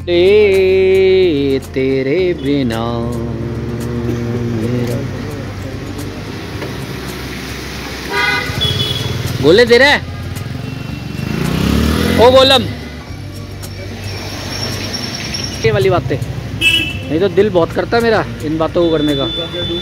ले तेरे बिना मेरा बोले दे रहा है ओ गोलम ये वाली बातें नहीं तो दिल बहुत करता है मेरा इन बातों को करने का।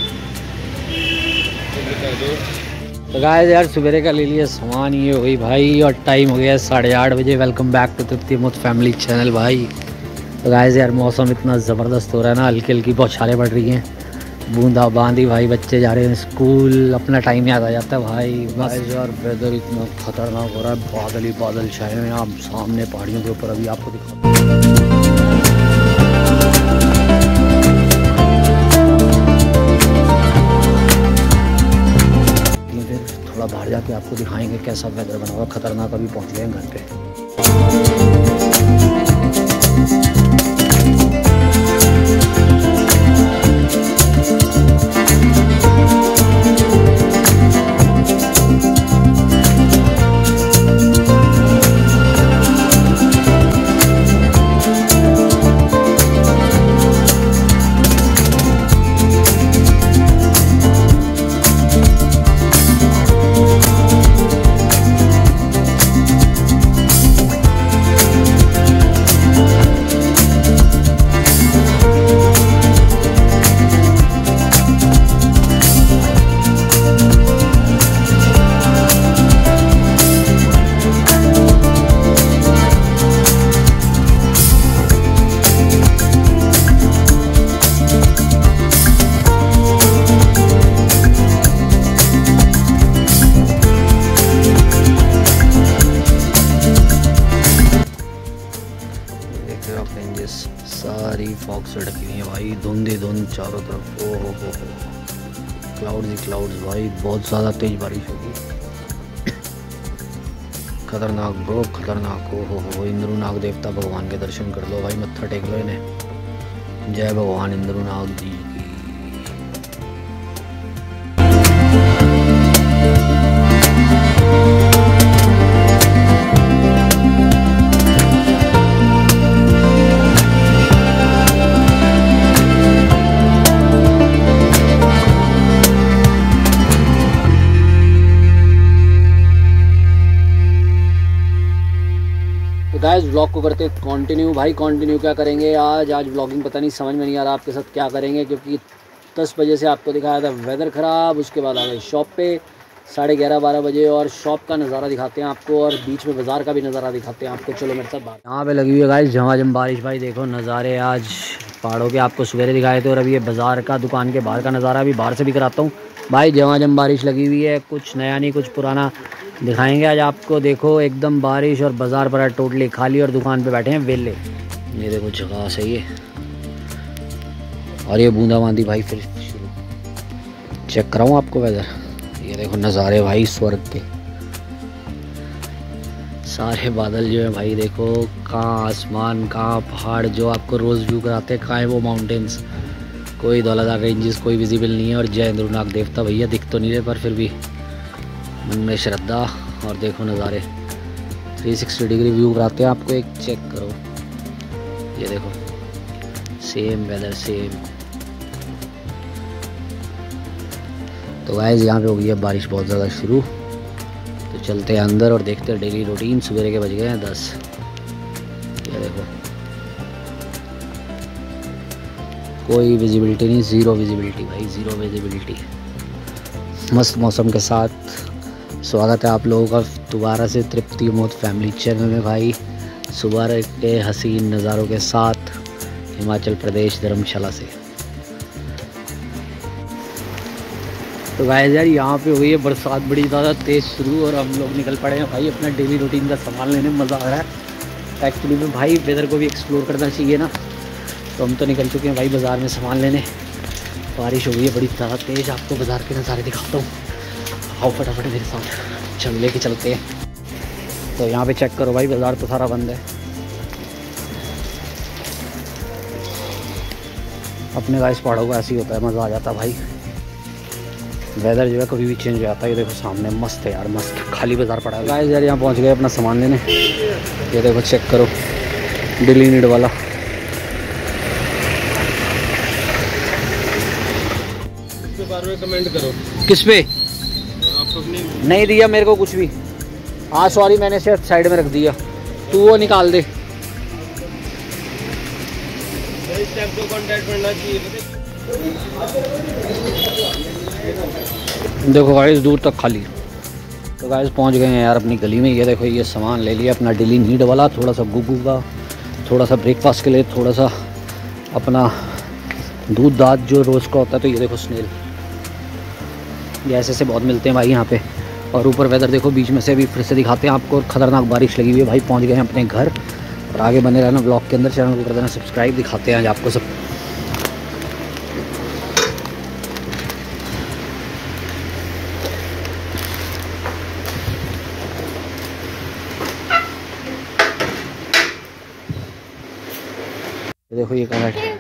तो गाइस यार सवेरे का ले लिया सामान ये हुई भाई और टाइम हो गया 8:30 बजे। Welcome back to Tripti Mod family channel भाई। तो गाइस यार मौसम इतना ज़बरदस्त हो रहा है ना, हल्की हल्की बौछारें पड़ रही हैं, बूंदा बांदी भाई, बच्चे जा रहे हैं स्कूल, अपना टाइम याद आ जाता है भाई। गाइस यार वेदर इतना खतरनाक हो रहा है, बादल ही बादल छाए हैं आप सामने पहाड़ियों के ऊपर। अभी आपको दिखाता हूं थोड़ा बाहर जाके आपको दिखाएंगे कैसा वेदर बना हुआ खतरनाक। अभी पहुंच गए घर पे। सारी फॉग से ढकी हुई है भाई, धुंध ही धुंध चारों तरफ। ओ हो क्लाउड्स ही क्लाउड्स भाई, बहुत ज़्यादा तेज बारिश होगी, खतरनाक ब्रो खतरनाक। ओ हो इंद्रू नाग देवता भगवान के दर्शन कर लो भाई, मत्था टेक लो इन्हें। जय भगवान इंद्रू नाग जी की। गाइस व्लॉग को करते कंटिन्यू भाई। कंटिन्यू क्या करेंगे आज व्लॉगिंग पता नहीं समझ में नहीं आ रहा आपके साथ क्या करेंगे, क्योंकि 10 बजे से आपको दिखाया था वेदर ख़राब, उसके बाद आ गए शॉप पे 11:30-12 बजे और शॉप का नज़ारा दिखाते हैं आपको और बीच में बाज़ार का भी नज़ारा दिखाते हैं आपको। चलो मेरे साथ बाहर। यहाँ पे लगी हुई है गाइस झमाझम बारिश भाई, देखो नज़ारे आज पहाड़ों के आपको सवेरे दिखाए थे और अभी ये बाज़ार का दुकान के बाहर का नज़ारा अभी बाहर से भी कराता हूँ भाई। झमाझम बारिश लगी हुई है, कुछ नया नहीं कुछ पुराना दिखाएंगे आज आपको। देखो एकदम बारिश और बाज़ार पर टोटली खाली और दुकान पे बैठे हैं वेले। ये देखो जगह सही है और ये बूंदाबांदी भाई फिर शुरू। चेक कराऊँ आपको वेदर, ये देखो नज़ारे भाई स्वर्ग के, सारे बादल जो है भाई देखो, कहाँ आसमान कहाँ पहाड़ जो आपको रोज़ व्यू कराते हैं, कहाँ है वो माउंटेन्स, कोई दौलतदार रेंजेस कोई विजिबल नहीं है। और जय इंद्रनाग देवता भैया दिख तो नहीं रहे पर फिर भी मन में श्रद्धा। और देखो नज़ारे 360 डिग्री व्यू कराते हैं आपको, एक चेक करो ये देखो सेम वेदर सेम। तो गाइस यहाँ पे हो गई है बारिश बहुत ज़्यादा शुरू, तो चलते हैं अंदर और देखते हैं डेली रूटीन। सवेरे के बज गए हैं 10। ये देखो कोई विजिबिलिटी नहीं, ज़ीरो विजिबिलिटी भाई, ज़ीरो विजिबिलिटी। मस्त मौसम के साथ स्वागत है आप लोगों का दोबारा से तृप्ति मोद फैमिली चैनल में भाई। सुबह के हसीन नज़ारों के साथ हिमाचल प्रदेश धर्मशाला से। तो गाइस यार यहाँ पे हुई है बरसात बड़ी ज़्यादा तेज़ शुरू और हम लोग निकल पड़े हैं भाई अपना डेली रूटीन का सामान लेने। मज़ा आ रहा है एक्चुअली में भाई, वेदर को भी एक्सप्लोर करना चाहिए ना, तो हम तो निकल चुके हैं भाई बाज़ार में सामान लेने। बारिश हो गई है बड़ी ज़्यादा तेज़, आपको बाज़ार के नज़ारे दिखाता हूँ, आओ फटाफट मेरे साथ चल लेके चलते हैं। तो यहाँ पे चेक करो भाई बाज़ार तो सारा बंद है। अपने गाइस पहाड़ों का ऐसे ही होता है, मज़ा आ जाता है भाई। वेदर जो है कभी भी चेंज हो जाता है। ये देखो सामने मस्त है यार, मस्त खाली बाज़ार पड़ा है। गाइस यार यहाँ पहुँच गए अपना सामान लेने। ये देखो चेक करो डेली नीड वाला पे कमेंट करो। किस पे? आप अपनी नहीं दिया मेरे को कुछ भी। हाँ सॉरी, मैंने सिर्फ साइड में रख दिया। तू वो निकाल दे। इस टाइप को कांटेक्ट करना चाहिए। देखो गाइस दूर तक खाली। तो गाइस पहुंच गए हैं यार अपनी गली में। ये देखो ये सामान ले लिया अपना डेली नीड वाला, थोड़ा सा गुगू का, थोड़ा सा ब्रेकफास्ट के लिए, थोड़ा सा अपना दूध दाद जो रोज़ का होता है। तो ये देखो स्नेल, ये ऐसे बहुत मिलते हैं भाई यहाँ पे। और ऊपर वेदर देखो, बीच में से अभी फिर से दिखाते हैं आपको, खतरनाक बारिश लगी हुई है भाई। पहुँच गए हैं अपने घर और आगे बने रहना ब्लॉग के अंदर। चैनल को कर देना सब्सक्राइब। दिखाते हैं आज आपको सब। देखो ये कहाँ है।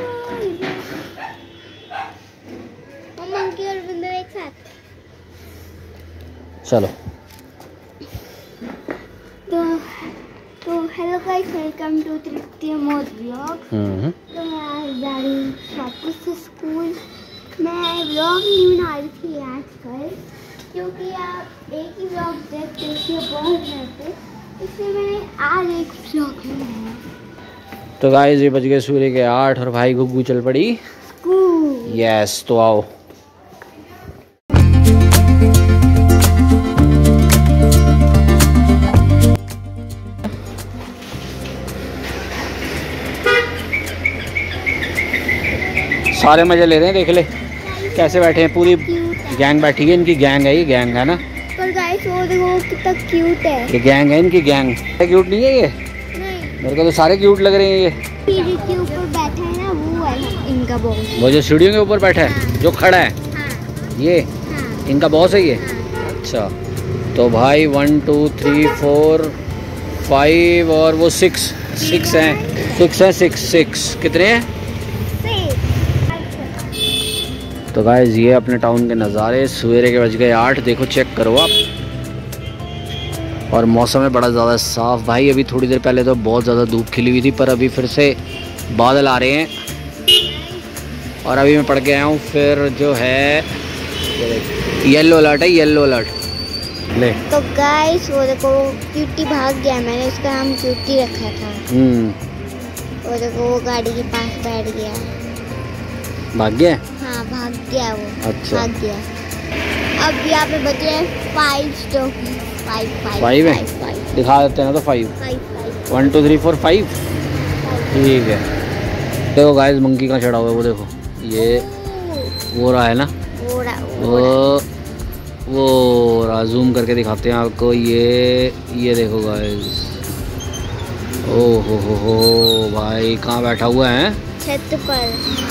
चलो तो hello guys, welcome to Tripti Mod vlog. तो मैं आज जा रही हूँ शापू से स्कूल। मैं व्लॉग नहीं बना रही थी आजकल, क्योंकि आप एक ही व्लॉग देखते थे बहुत रहते, इसलिए मैंने आज एक व्लॉग बनाया। तो गाइस ये बज गए सूर्य के 8 और भाई गुग्गू चल पड़ी स्कूल। यस, तो आओ। सारे मजे ले रहे हैं, देख ले कैसे बैठे हैं। पूरी गैंग बैठी है, इनकी गैंग है, ये गैंग है ना। पर गाइस वो देखो कितना क्यूट है। ये गैंग है इनकी, गैंग। क्यूट नहीं है ये? नहीं, मेरे को तो सारे क्यूट लग रहे हैं। ये सीढ़ी के ऊपर बैठा है ना, वो है इनका बॉस। वो जो सीढ़ियों के ऊपर बैठा है, जो खड़ा है, हाँ, ये हाँ, इनका बॉस है ये। हाँ। अच्छा, तो भाई 1 2 3 4 5 और वो 6 हैं। 6 कितने हैं? तो गाइस ये अपने टाउन के नज़ारे। सवेरे के बज गए 8, देखो चेक करो आप। और मौसम है बड़ा ज़्यादा साफ़ भाई। अभी थोड़ी देर पहले तो बहुत ज़्यादा धूप खिली हुई थी, पर अभी फिर से बादल आ रहे हैं। और अभी मैं पढ़ के आया हूँ फिर जो है येलो अलर्ट है, येलो अलर्ट ले। तो गाइस वो देखो क्यूटी भाग गया, मैंने उसका नाम क्यूटी रखा था। वो देखो वो गाड़ी के पास बैठ गया। भाग गया? हाँ भाग गया वो। अच्छा, भाग गया। अब यहाँ पे बचे 5 तो 5 है, दिखा देते हैं ना। तो 5 1 2 3 4 5 ठीक है। देखो गाइस मंकी कहाँ चढ़ा हुआ है, वो देखो ये वो रहा है ना, वो रहा। जूम करके दिखाते हैं आपको। ये देखो गाइस, ओ हो भाई कहाँ बैठा हुआ है? छत पर।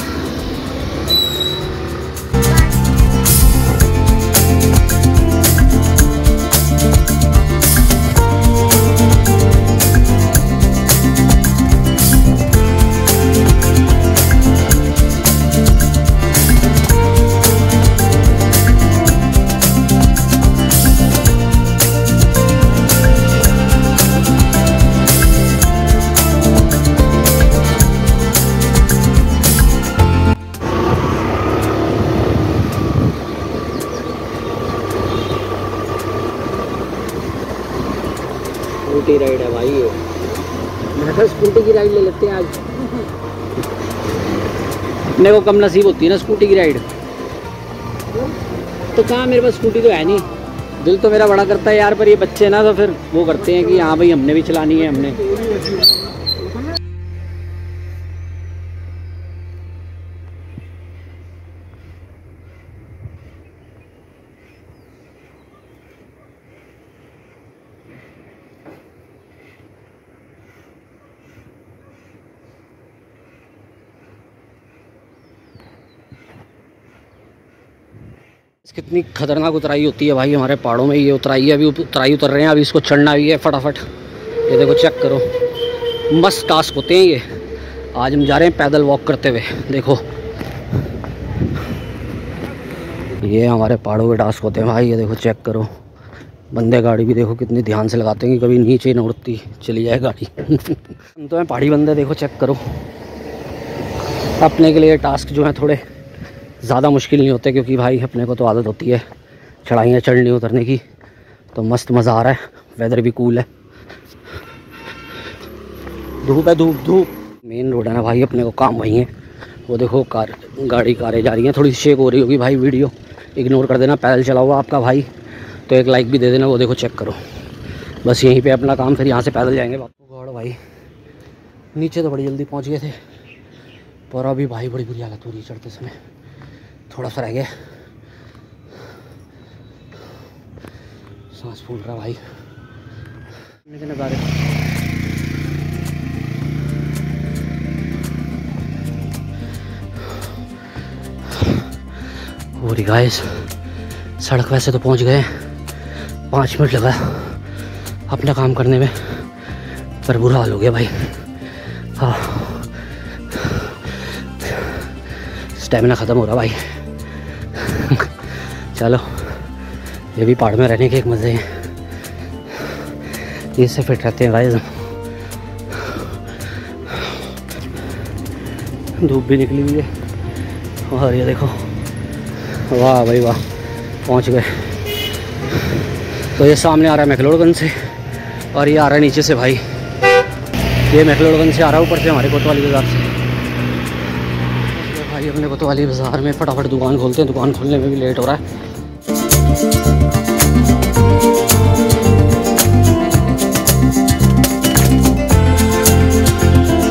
स्कूटी राइड है भाई ये। मैं तो स्कूटी की राइड ले लेते हैं आज। अपने को कम नसीब होती है ना स्कूटी की राइड। तो कहाँ, मेरे पास स्कूटी तो है नहीं। दिल तो मेरा बड़ा करता है यार, पर ये बच्चे ना तो फिर वो करते हैं कि हाँ भाई हमने भी चलानी है, हमने। कितनी खतरनाक उतराई होती है भाई हमारे पहाड़ों में। ये उतराई है, अभी उतराई उतर रहे हैं, अभी इसको चढ़ना भी है फटाफट। ये देखो चेक करो, मस्त टास्क होते हैं ये। आज हम जा रहे हैं पैदल वॉक करते हुए। देखो ये हमारे पहाड़ों के टास्क होते हैं भाई। ये देखो चेक करो, बंदे गाड़ी भी देखो कितनी ध्यान से लगाते हैं कि कभी नीचे न उड़ती चली जाए गाड़ी। हम तो हैं पहाड़ी बंदे, देखो चेक करो। अपने के लिए टास्क जो है थोड़े ज़्यादा मुश्किल नहीं होते क्योंकि भाई अपने को तो आदत होती है चढ़ाइयाँ चढ़ने उतरने की। तो मस्त मज़ा आ रहा है, वेदर भी कूल है। धूप है, धूप धूप। मेन रोड है ना भाई, अपने को काम वही है। वो देखो कारें जा रही हैं, थोड़ी शेक हो रही होगी भाई, वीडियो इग्नोर कर देना। पैदल चला हुआ आपका भाई तो एक लाइक भी दे देना। वो देखो चेक करो, बस यहीं पे अपना काम, फिर यहाँ से पैदल जाएंगे। गॉड भाई नीचे तो बड़ी जल्दी पहुँच गए थे, पर अभी भाई बड़ी बुरी हालत हो रही है चढ़ते समय, थोड़ा सा रह गया। सांस फूल रहा भाई। पूरी गाइस सड़क वैसे तो पहुंच गए, 5 मिनट लगा अपना काम करने में, पर बुरा हाल हो गया भाई। हाँ स्टेमिना ख़त्म हो रहा भाई। चलो ये भी पहाड़ में रहने के एक मज़े हैं, इससे फिट रहते हैं गाइस। धूप भी निकली हुई है और ये देखो, वाह भाई वाह, पहुंच गए। तो ये सामने आ रहा है मैक्लोडगंज से और ये आ रहा है नीचे से भाई, ये मैक्लोडगंज से आ रहा है, ऊपर से हमारे कोतवाली बाज़ार से। भाई अपने कोतवाली बाज़ार में फटाफट दुकान खोलते हैं, दुकान खोलने में भी लेट हो रहा है।